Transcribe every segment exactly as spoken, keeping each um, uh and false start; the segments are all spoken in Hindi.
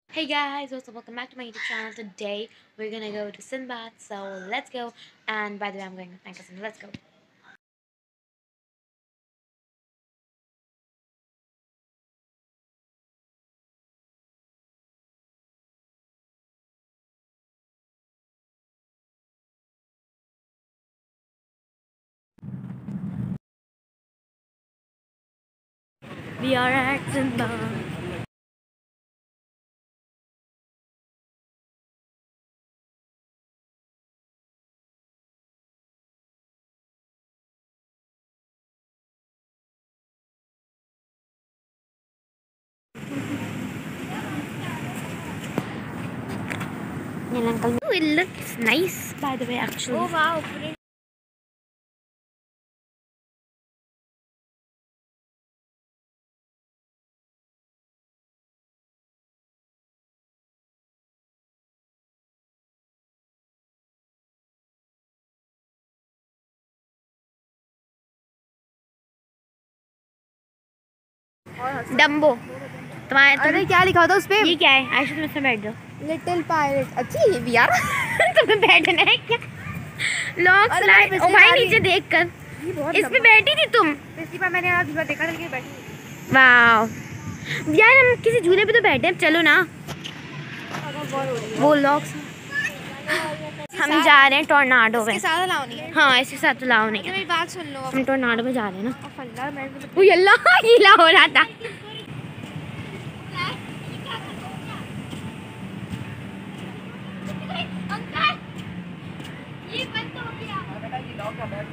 Hey guys, what's up? Welcome back to my YouTube channel. Today we're gonna go to Sinbad, so let's go. And by the way, I'm going with my cousin. Let's go. We are at Sinbad. Oh, it looks nice, by the way, actually. Oh wow! Dumbo तुम्हारे तुम, अरे क्या लिखा था उस पे? ये क्या है? आयशा तुम इसमें बैठ जाओ। Little pirate. अच्छी ये भी यार। तुम्हें बैठना है क्या? Lock slide. ओ भाई नीचे देखकर इस पे बैठी थी तुम। पिछली बार मैंने झूला देखा था लेकिन बैठी। वाह यार, हम किसी झूले पे तो बैठे हैं, चलो ना। वो लॉक्स हम जा रहे हैं टोर्नाडो में। इसके साथ अलाउ नहीं है। हाँ, इसके साथ अलाउ नहीं है। मेरी बात सुन लो। हम टोर्नाडो में जा रहे हैं ना। अल्लाह मैं वो यल्ला गीला हो रहा था। ये बंद हो गया।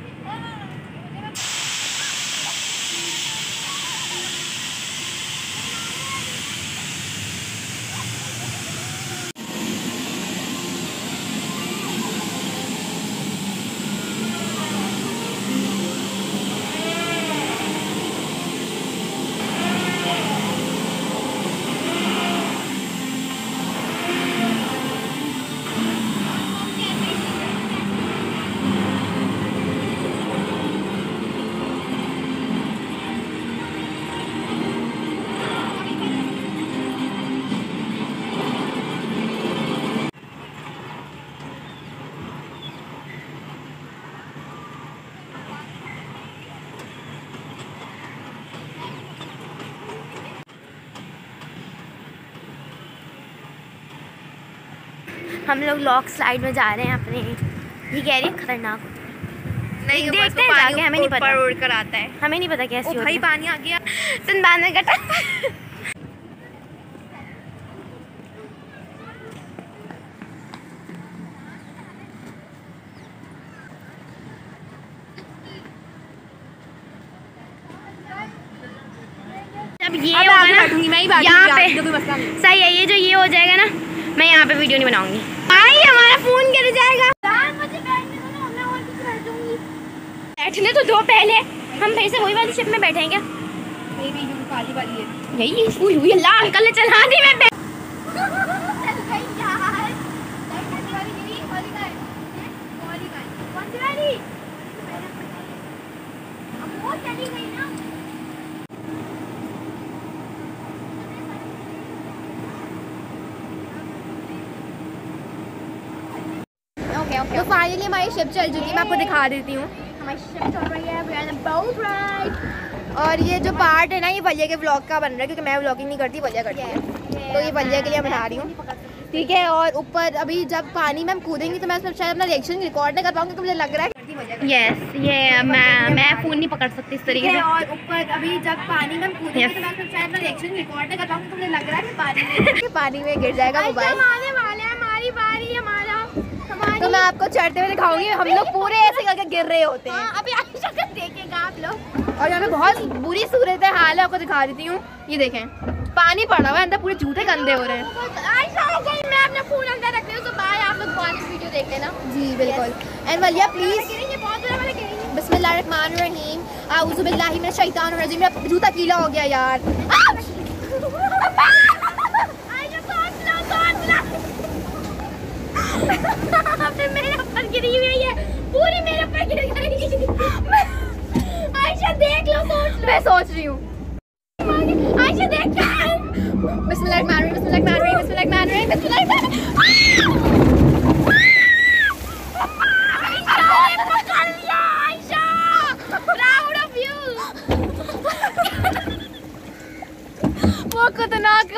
हम लोग लॉक स्लाइड में जा रहे हैं अपने। ये कह रही है खतरनाक नहीं, देखते हैं जाके, हमें नहीं पता। उड़ कर आता है। हमें नहीं पता कैसी ओ भाई पानी आ गया। सिंबाद में गटा। अब ये अब होगा ना, मैं ही बात यहाँ पे कोई मसला नहीं। सही है। ये जो ये हो जाएगा ना, मैं यहाँ पे वीडियो नहीं बनाऊंगी। भाई हमारा फोन गिर जाएगा। मुझे बैठने दो ना, मैं और किसी बैठूंगी। बैठने तो दो पहले। हम फिर से वही वाली शिप में बैठेंगे। ये भी जो काली वाली है यही हुई हुई अल्लाह अंकल ने चला दी। मैं तो फाइनली हमारी शिप चल चुकी है। मैं आपको दिखा देती हूँ। हमारी शिप चल रही है। We are the boat ride. और ये जो पार्ट है ना, ये वलिया के व्लॉग का बन रहा है क्योंकि मैं व्लॉगिंग नहीं करती, वलिया करती है। तो ये वलिया के लिए बना रही हूँ, ठीक है। और ऊपर अभी जब पानी में हम कूदेंगे तो मैं उसमें शायद अपना रिएक्शन रिकॉर्ड नहीं कर पाऊंगी क्योंकि मुझे लग रहा है यस ये मैं मैं फ़ोन नहीं पकड़ सकती इस तरीके से। और ऊपर अभी जब पानी में हम कूदेंगे तो मैं उसमें शायद अपना रिएक्शन रिकॉर्ड नहीं कर पाऊंगी क्योंकि मुझे लग रहा है कि पानी में पानी में गिर जाएगा मोबाइल। आने वाले हैं, हमारी बारी, हमारा हमारी। तो मैं आपको चढ़ते हुए दिखाऊंगी। हम लोग पूरे ऐसे करके गिर रहे होते हैं। अभी आयशा को देखेगा आप लोग। और यहाँ पे बहुत बुरी सूरत हाल है, आपको दिखा देती हूँ। ये देखें, पानी पड़ा हुआ है अंदर, पूरे जूते गंदे हो रहे हैं। आयशा हो गई, मैं अपना फोन अंदर रख रही हूँ। तो बाय, आप लोग बाद में वीडियो देख लेना। जी बिल्कुल। एंड वलिया प्लीज बहुत बुरा वाला गिरेंगे। बिस्मिल्लाहिर्रहमानिर्रहीम औज़ु बिल्लाहि मिनश शैतानिर रजीम। मेरा जूता गीला हो गया यार। आपने मेरे ऊपर गिरी हुई है, पूरी मेरे ऊपर गिर गई। आयशा देख लो, सोच लो। मैं सोच रही हूँ। आयशा देख। बिस्मिल्लाहिर्रहमानिर्रहीम बिस्मिल्लाहिर्रहमानिर्रहीम।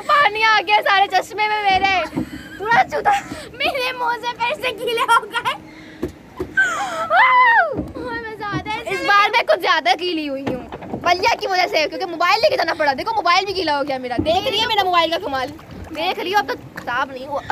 पानी आ गया सारे चश्मे में मेरे, पूरा चूता। मेरे मुंह से फिर से गीले हो गए। इस बार मैं कुछ ज्यादा गीली हुई हूँ बलिया की वजह से, क्योंकि मोबाइल लेके जाना पड़ा। देखो मोबाइल भी गीला हो गया मेरा। देख रही है मेरा मोबाइल का कमाल, देख रही हो। अब तक खराब नहीं हुआ।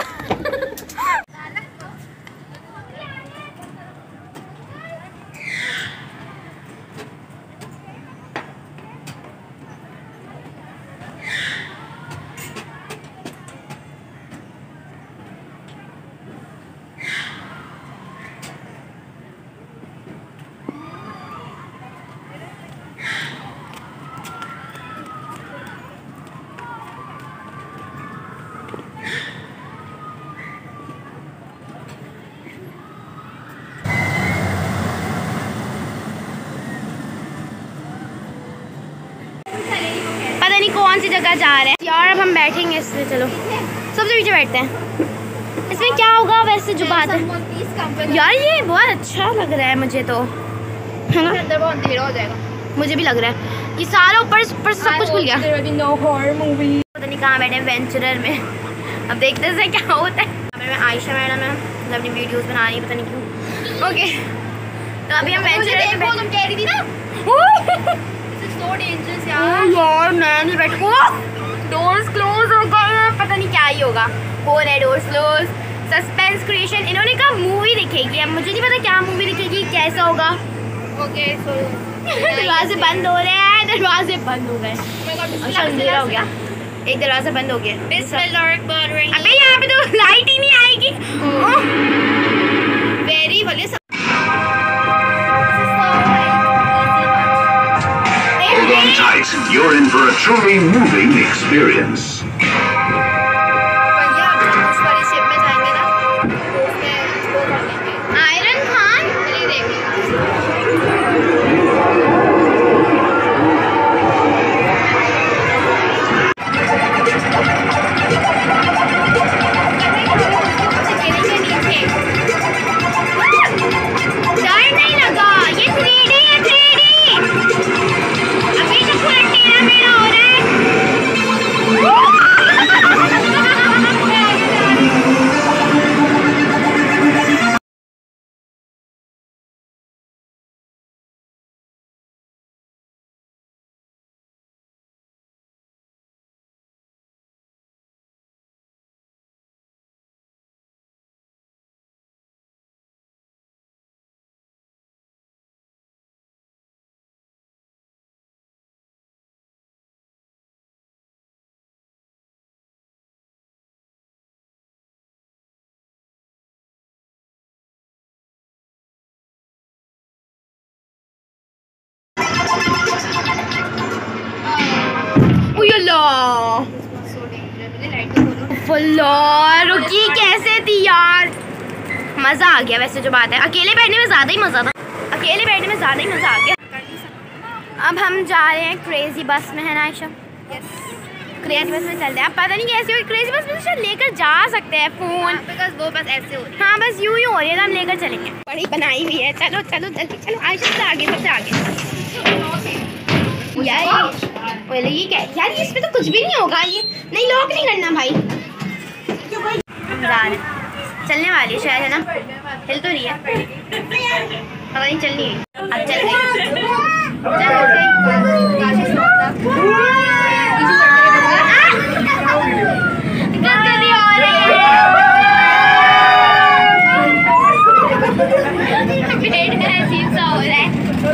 पता नहीं कौन सी जगह जा रहे हैं यार। अब हम बैठेंगे इसमें, चलो सबसे पीछे बैठते हैं। इसमें क्या होगा वैसे जो बात है यार, ये बहुत अच्छा लग रहा है मुझे तो, है ना? अंदर बहुत अंधेरा हो जाएगा। मुझे भी लग रहा है ये सारा ऊपर ऊपर सब कुछ खुल गया। पता नहीं कहाँ बैठे, वेंचरर में। अब देखते हैं क्या होता है। मैं आयशा मैडम है, मतलब अपनी वीडियोस बना रही है, पता नहीं क्यों। ओके तो अभी हम वेंचरर में बैठे। तुम कह रही थी ना so dangerous यार। यार मैं नहीं बैठू। डोर्स क्लोज हो गए, पता नहीं क्या ही होगा। हो रहे डोर्स क्लोज, सस्पेंस क्रिएशन। इन्होंने कहा मूवी दिखेगी, अब मुझे नहीं पता क्या मूवी दिखेगी, कैसा होगा। ओके सो दरवाजे बंद हो रहे हैं, दरवाजे बंद हो गए। अच्छा अंधेरा हो गया, एक दरवाजा बंद हो गया। अबे यहाँ पे तो लाइट ही नहीं आएगी। वेरी वाले Hold on tight, you're in for a truly moving experience. भैया अब जब उस वाली शिप में जाएंगे ना तो उसमें वो कर लेंगे। आयरन खान चलिए देख लेंगे। डर नहीं लगा, ये थ्री डी है, थ्री डी। अभी तो पूरा टेढ़ा मेढ़ा हो रहा है। रुकी कैसे थी यार, मज़ा आ गया। वैसे जो बात है, अकेले बैठने में ज़्यादा ही मज़ा था, अकेले बैठने में ज़्यादा ही मज़ा आ गया। अब हम जा रहे हैं क्रेजी बस में, है ना आयशा? यस क्रेजी बस में चलते हैं। अब पता नहीं कैसे हुई क्रेजी बस में, शायद लेकर जा सकते हैं फ़ोन। बिकॉज वो बस ऐसे हो रही है। हाँ बस यूँ ही हो रही है, तो हम लेकर चलेंगे। बड़ी बनाई हुई है, चलो चलो जल्दी चलो। आयशा से आगे, सबसे आगे यार। बोले ये क्या यार, इसमें तो कुछ भी नहीं होगा। ये नहीं, लॉक नहीं करना भाई। हम जा रहे हैं, चलने वाली है शायद, है ना? हिल तो रही है, पता नहीं चल रही है। अब चल गई, गंदी हो रही है। पेट में अजीब सा हो रहा है।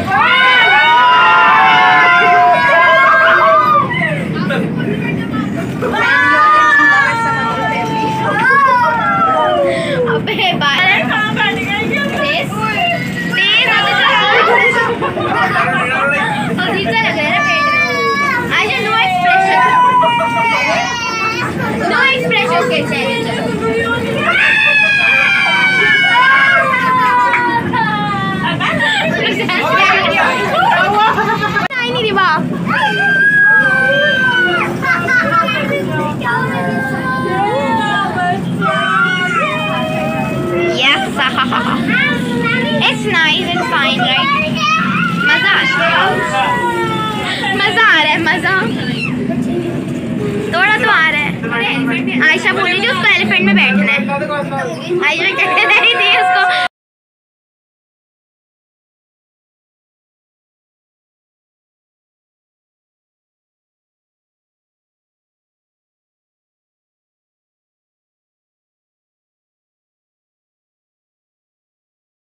It's nice and fine, right? मजा आ रहा है, मजा आ रहा है, मजा थोड़ा तो आ रहा है। आयशा बोल रही थी उसको एलिफेंट में बैठना है। आयशा कह रही थी उसको